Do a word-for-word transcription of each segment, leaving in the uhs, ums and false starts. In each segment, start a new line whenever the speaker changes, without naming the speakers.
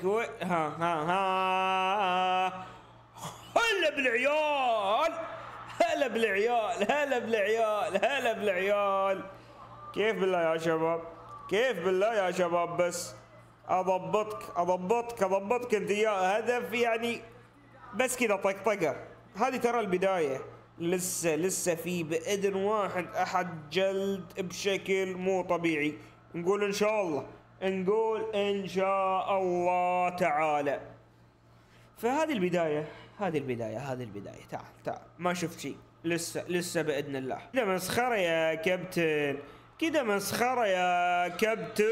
وينك و... ها ها ها هلا بالعيال، هلا بالعيال، هلا بالعيال، هلا بالعيال. كيف بالله يا شباب؟ كيف بالله يا شباب؟ بس اضبطك اضبطك اضبطك انت يا هدف يعني، بس كذا طقطقه. هذه ترى البدايه، لسه لسه في باذن واحد احد جلد بشكل مو طبيعي. نقول ان شاء الله، نقول ان شاء الله تعالى. فهذه البدايه، هذه البدايه، هذه البدايه. تعال تعال، ما شفت شيء لسه لسه باذن الله. كذا مسخره يا كابتن، كذا مسخره يا كابتن.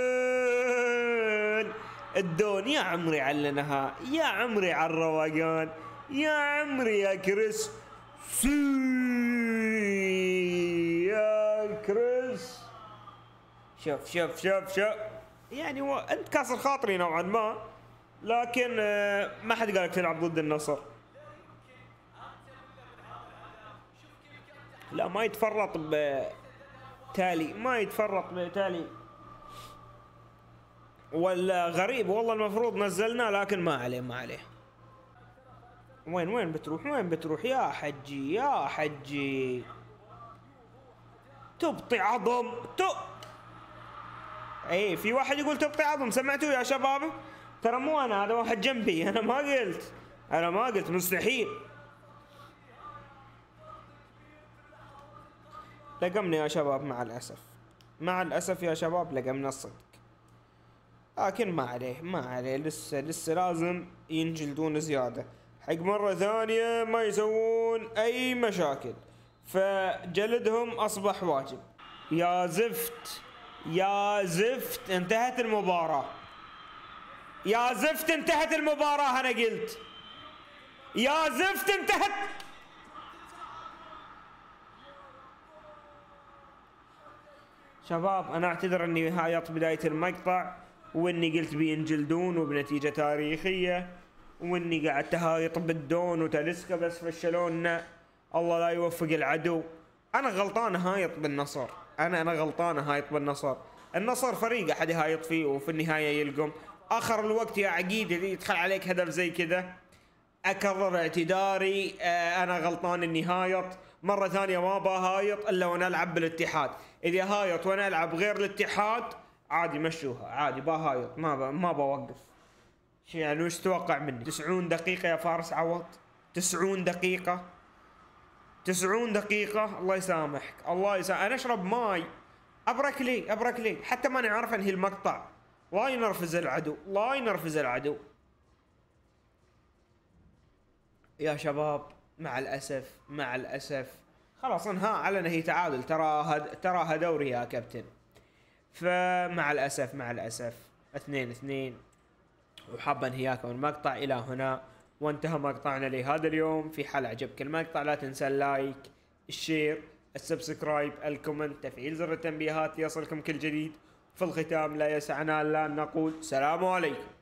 الدون يا عمري على النهاء، يا عمري على الروقان، يا عمري يا كريس. سي يا كريس. شوف شوف شوف شوف يعني و... انت كاسر خاطري نوعا ما، لكن ما حد قالك تلعب ضد النصر. لا ما يتفرط بتالي، ما يتفرط بتالي. ولا غريب والله، المفروض نزلناه لكن ما عليه ما عليه. وين وين بتروح؟ وين بتروح يا حجي يا حجي؟ تبطي عظم تب اي في واحد يقول تبطي عظم، سمعتوه يا شباب؟ ترى مو انا، هذا واحد جنبي، انا ما قلت، انا ما قلت، مستحيل. لقمنا يا شباب مع الاسف، مع الاسف يا شباب لقمنا الصدق. لكن ما عليه ما عليه، لسه لسه لازم ينجلدون زيادة حق مرة ثانية ما يسوون أي مشاكل، فجلدهم أصبح واجب. يا زفت يا زفت، انتهت المباراة. يا زفت انتهت المباراة، أنا قلت يا زفت انتهت. شباب أنا أعتذر أني هايط بداية المقطع، واني قلت بينجلدون وبنتيجة تاريخية، واني قعدت هايط بالدون وتاليسكا بس فشلونا. الله لا يوفق العدو. انا غلطان هايط بالنصر، انا انا غلطان هايط بالنصر. النصر فريق احد يهايط فيه وفي النهاية يلقم. اخر الوقت يا عقيد يدخل عليك هدف زي كذا، اكرر اعتذاري. آه انا غلطان اني هايط مرة ثانية، ما بهايط الا وانا العب بالاتحاد. اذا هايط وانا العب غير الاتحاد عادي مشوها، عادي بهايط، ما ب... ما بوقف. شي يعني وش تتوقع مني؟ تسعون دقيقة يا فارس عوض، تسعون دقيقة، تسعون دقيقة. الله يسامحك، الله يسامحك. انا اشرب ماي، ابرك لي ابرك لي، حتى ماني عارف انهي المقطع. لا ينرفز العدو، لا ينرفز العدو. يا شباب مع الاسف مع الاسف خلاص انهاء على نهي تعادل. ترى هد... تراها دوري يا كابتن. فمع الأسف مع الأسف اثنين اثنين، وحاب انهياكم المقطع إلى هنا، وانتهى مقطعنا لهذا اليوم. في حال عجبك المقطع لا تنسى اللايك، الشير، السبسكرايب، الكومنت، تفعيل زر التنبيهات ليصلكم كل جديد. في الختام لا يسعنا الا ان نقول سلام عليكم.